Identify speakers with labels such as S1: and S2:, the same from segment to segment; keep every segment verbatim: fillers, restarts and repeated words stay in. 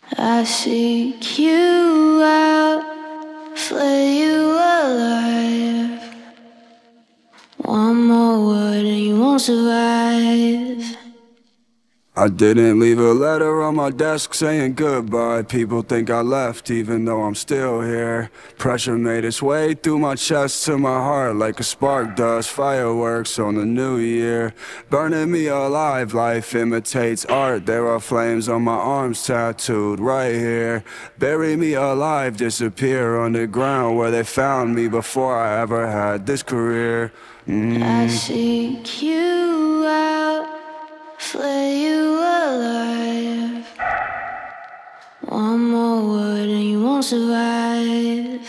S1: I seek you out, flay you alive. One more word and you won't survive.
S2: I didn't leave a letter on my desk saying goodbye. People think I left even though I'm still here. Pressure made its way through my chest to my heart like a spark does fireworks on the new year. Burning me alive, life imitates art. There are flames on my arms tattooed right here. Bury me alive, disappear underground where they found me before I ever had this career. mm.
S1: I seek you out, flay you alive. One more word and you won't survive.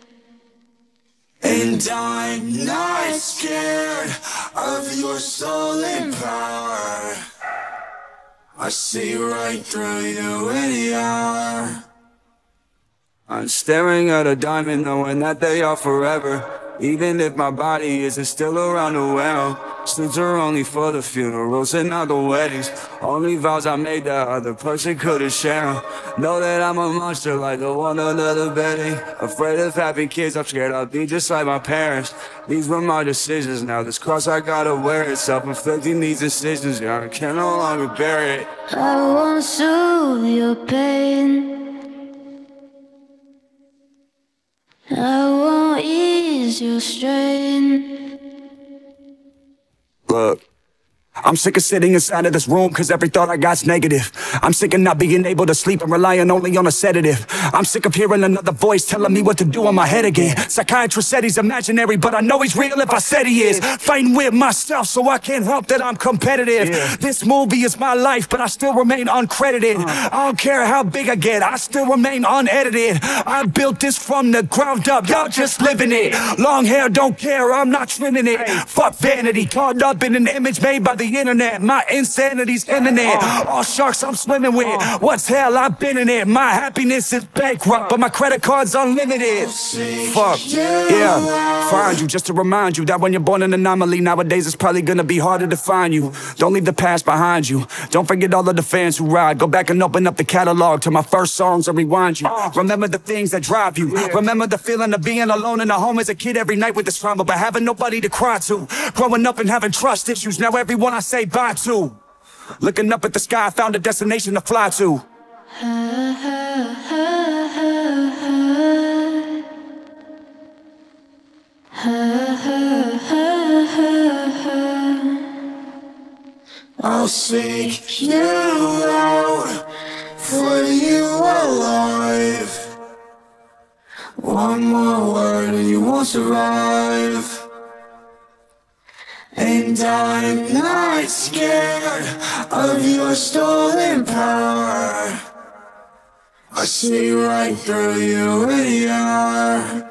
S2: And I'm not scared of your stolen power. I see right through you any hour. I'm staring at a diamond knowing that they are forever. Even if my body isn't still around to wear 'em. Suits are only for the funerals and not the weddings. Only vows I made that other person couldn't share 'em. Know that I'm a monster like the one under the bedding. Afraid of having kids, I'm scared I'll be just like my parents. These were my decisions, now this cross I gotta wear it. Self-inflicting these decisions, yeah, I can no longer bear it.
S1: I won't soothe your pain, I won't ease your strain.
S2: Look, I'm sick of sitting inside of this room cause every thought I got's negative. I'm sick of not being able to sleep and relying only on a sedative. I'm sick of hearing another voice telling me what to do in my head again. Psychiatrist said he's imaginary, but I know he's real if I said he is. Fighting with myself so I can't help that I'm competitive. Yeah. This movie is my life, but I still remain uncredited. uh. I don't care how big I get, I still remain unedited. I built this from the ground up, y'all just living it. Long hair, don't care, I'm not trimming it. Hey. Fuck vanity, caught up in an image made by the internet. My insanity's imminent. uh. All sharks I'm swimming with. uh. What's hell, I've been in it. My happiness is bankrupt, but my credit card's unlimited. Fuck, yeah. Find you just to remind you that when you're born an anomaly, nowadays it's probably gonna be harder to find you. Don't leave the past behind you. Don't forget all of the fans who ride. Go back and open up the catalog to my first songs and rewind you. Remember the things that drive you. Remember the feeling of being alone in a home as a kid every night with this trauma, but having nobody to cry to. Growing up and having trust issues, now everyone I say bye to. Looking up at the sky, I found a destination to fly to.
S3: I'll seek you out, for you alive. One more word and you won't survive. And I'm not scared of your stolen power. I see right through you any hour.